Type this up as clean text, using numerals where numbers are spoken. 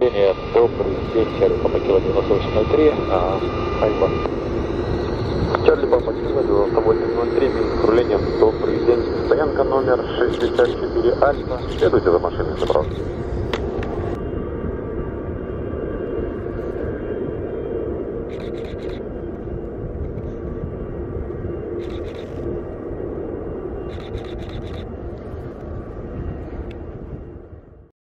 Добрый день, Чарли Папа Кило 9803, Альфа. Чарли Папа Кило 9803, Минск, руление. Добрый день, стоянка номер 64 Альфа, следуйте за машиной заправки.